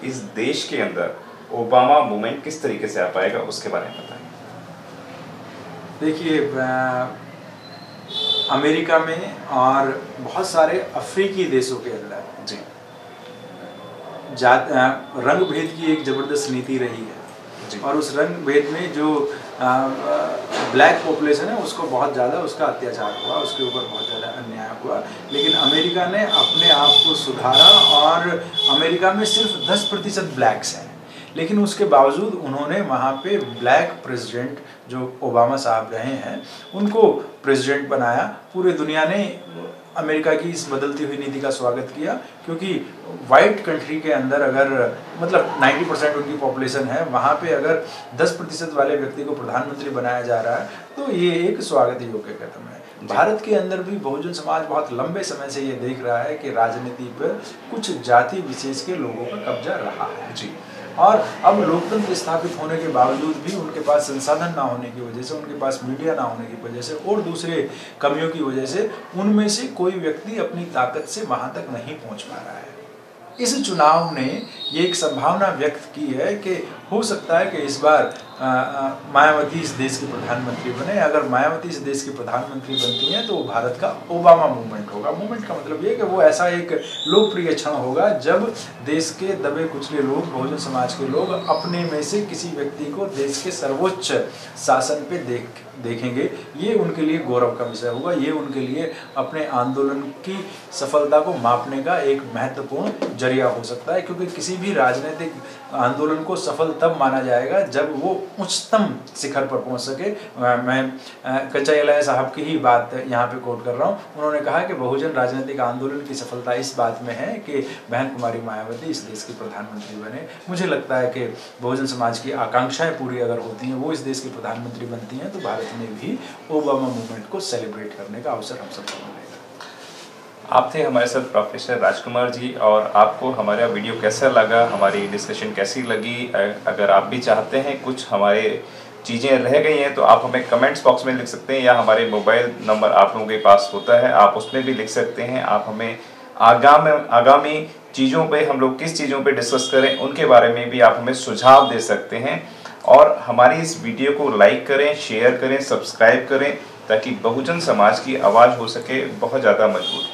इस देश के अंदर ओबामा मूवमेंट किस तरीके से आ पाएगा, उसके बारे में बताएं। देखिए, अमेरिका में और बहुत सारे अफ्रीकी देशों के अंदर जी रंग भेद की एक ज़बरदस्त नीति रही है जी और उस रंग भेद में जो ब्लैक पॉपुलेशन है उसको बहुत ज़्यादा उसका अत्याचार हुआ, उसके ऊपर बहुत ज़्यादा अन्याय हुआ। लेकिन अमेरिका ने अपने आप को सुधारा और अमेरिका में सिर्फ 10% ब्लैक्स हैं, लेकिन उसके बावजूद उन्होंने वहाँ पे ब्लैक प्रेसिडेंट जो ओबामा साहब रहे हैं उनको प्रेसिडेंट बनाया। पूरे दुनिया ने अमेरिका की इस बदलती हुई नीति का स्वागत किया, क्योंकि वाइट कंट्री के अंदर अगर मतलब 90% उनकी पॉपुलेशन है, वहाँ पे अगर 10% वाले व्यक्ति को प्रधानमंत्री बनाया जा रहा है तो ये एक स्वागत योग्य कदम है। भारत के अंदर भी बहुजन समाज बहुत लंबे समय से ये देख रहा है कि राजनीति पर कुछ जाति विशेष के लोगों का कब्जा रहा है जी और अब लोकतंत्र स्थापित होने के बावजूद भी उनके पास संसाधन ना होने की वजह से, उनके पास मीडिया ना होने की वजह से और दूसरे कमियों की वजह से उनमें से कोई व्यक्ति अपनी ताकत से वहाँ तक नहीं पहुँच पा रहा है। इस चुनाव ने ये एक संभावना व्यक्त की है कि हो सकता है कि इस बार मायावती इस देश की प्रधानमंत्री बने। अगर मायावती इस देश की प्रधानमंत्री बनती हैं तो वो भारत का ओबामा मूवमेंट होगा। मूवमेंट का मतलब ये कि वो ऐसा एक लोकप्रिय क्षण होगा जब देश के दबे कुचले लोग, बहुजन समाज के लोग अपने में से किसी व्यक्ति को देश के सर्वोच्च शासन पे देखेंगे। ये उनके लिए गौरव का विषय होगा, ये उनके लिए अपने आंदोलन की सफलता को मापने का एक महत्वपूर्ण जरिया हो सकता है, क्योंकि किसी भी राजनीतिक आंदोलन को सफल तब माना जाएगा जब वो उच्चतम शिखर पर पहुंच सके। मैं कच्चा साहब की ही बात यहाँ पे कोट कर रहा हूँ। उन्होंने कहा कि बहुजन राजनीतिक आंदोलन की सफलता इस बात में है कि बहन कुमारी मायावती इस देश की प्रधानमंत्री बने। मुझे लगता है कि बहुजन समाज की आकांक्षाएं पूरी अगर होती हैं, वो इस देश की प्रधानमंत्री बनती हैं, तो भारत में भी ओबामा मूवमेंट को सेलिब्रेट करने का अवसर हम सबको मिलेगा। आप थे हमारे साथ प्रोफेसर राजकुमार जी, और आपको हमारा वीडियो कैसा लगा, हमारी डिस्कशन कैसी लगी? अगर आप भी चाहते हैं कुछ हमारे चीज़ें रह गई हैं तो आप हमें कमेंट्स बॉक्स में लिख सकते हैं, या हमारे मोबाइल नंबर आप लोगों के पास होता है, आप उसमें भी लिख सकते हैं। आप हमें आगामी चीज़ों पे, हम लोग किस चीज़ों पे डिस्कस करें उनके बारे में भी आप हमें सुझाव दे सकते हैं। और हमारी इस वीडियो को लाइक करें, शेयर करें, सब्सक्राइब करें, ताकि बहुजन समाज की आवाज़ हो सके बहुत ज़्यादा मजबूत।